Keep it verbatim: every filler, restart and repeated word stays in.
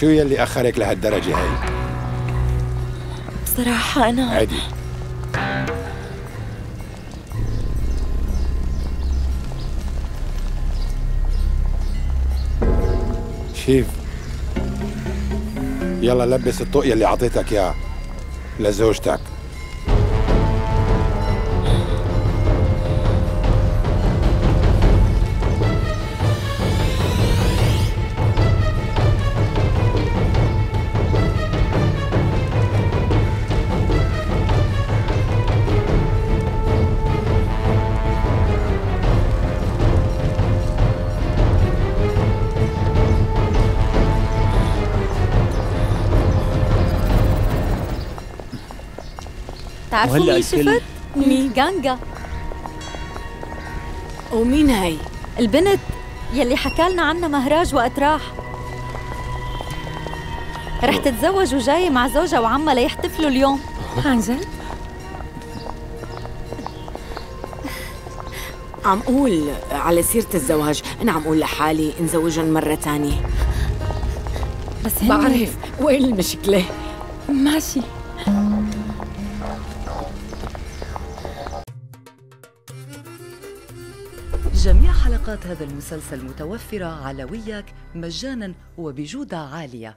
شو يلي أخرك لهالدرجة هي؟ بصراحة أنا عادي. شيف، يلا لبس الطوق يلي عطيتك إياه لزوجتك. تعرفوا وهلأ مين الكل- شفت؟ مين جانجا، ومين هي؟ البنت يلي حكالنا عنها مهراج وقت راح. رح تتزوج وجاية مع زوجها وعمها ليحتفلوا اليوم. عن جد؟ عم قول على سيرة الزواج، أنا عم قول لحالي نزوجهم مرة تانية. بس هن بعرف، وين المشكلة؟ ماشي. جميع حلقات هذا المسلسل متوفرة على وياك مجاناً وبجودة عالية.